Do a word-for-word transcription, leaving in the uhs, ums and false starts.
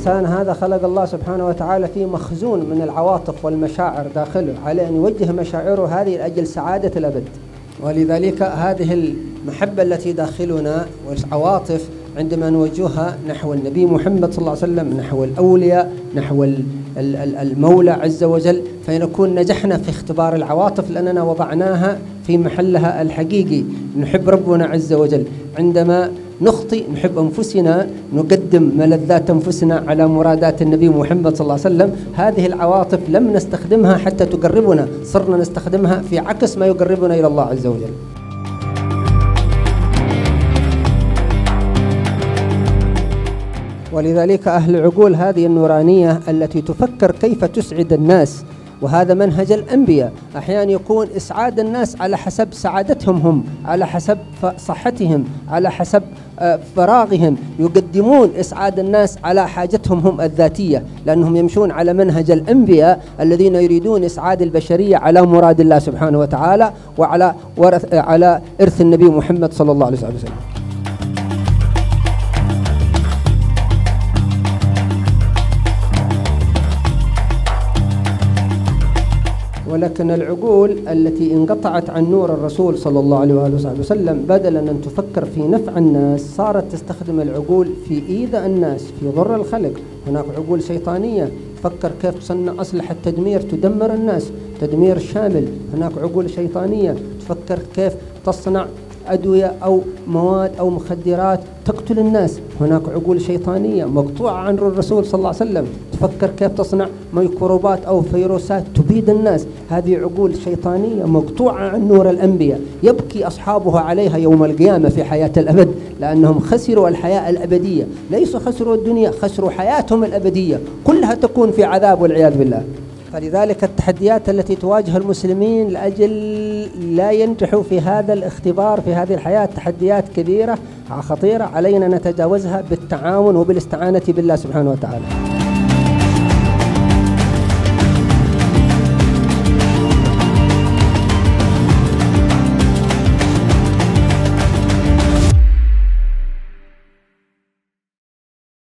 الإنسان هذا خلق الله سبحانه وتعالى فيه مخزون من العواطف والمشاعر داخله، عليه أن يوجه مشاعره هذه لأجل سعادة الأبد. ولذلك هذه المحبة التي داخلنا والعواطف عندما نوجهها نحو النبي محمد صلى الله عليه وسلم، نحو الأولياء، نحو المولى عز وجل، فنكون نجحنا في اختبار العواطف لأننا وضعناها في محلها الحقيقي. نحب ربنا عز وجل، عندما نخطئ نحب أنفسنا، نقدم ملذات أنفسنا على مرادات النبي محمد صلى الله عليه وسلم. هذه العواطف لم نستخدمها حتى تقربنا، صرنا نستخدمها في عكس ما يقربنا إلى الله عز وجل. ولذلك أهل العقول هذه النورانية التي تفكر كيف تسعد الناس، وهذا منهج الأنبياء. أحيانا يكون إسعاد الناس على حسب سعادتهم هم، على حسب صحتهم، على حسب فراغهم، يقدمون إسعاد الناس على حاجتهم هم الذاتية، لأنهم يمشون على منهج الأنبياء الذين يريدون إسعاد البشرية على مراد الله سبحانه وتعالى وعلى ورث على إرث النبي محمد صلى الله عليه وسلم. ولكن العقول التي انقطعت عن نور الرسول صلى الله عليه وآله وسلم، بدلا أن تفكر في نفع الناس صارت تستخدم العقول في إيذاء الناس، في ضر الخلق. هناك عقول شيطانية تفكر كيف تصنع أسلحة تدمير تدمر الناس تدمير شامل. هناك عقول شيطانية تفكر كيف تصنع أدوية أو مواد أو مخدرات تقتل الناس. هناك عقول شيطانية مقطوعة عن الرسول صلى الله عليه وسلم تفكر كيف تصنع ميكروبات أو فيروسات تبيد الناس. هذه عقول شيطانية مقطوعة عن نور الأنبياء، يبكي أصحابها عليها يوم القيامة في حياة الأبد، لأنهم خسروا الحياة الأبدية، ليسوا خسروا الدنيا، خسروا حياتهم الأبدية كلها تكون في عذاب والعياذ بالله. فلذلك التحديات التي تواجه المسلمين لأجل لا ينجحوا في هذا الاختبار في هذه الحياة تحديات كبيرة خطيرة، علينا نتجاوزها بالتعاون وبالاستعانة بالله سبحانه وتعالى.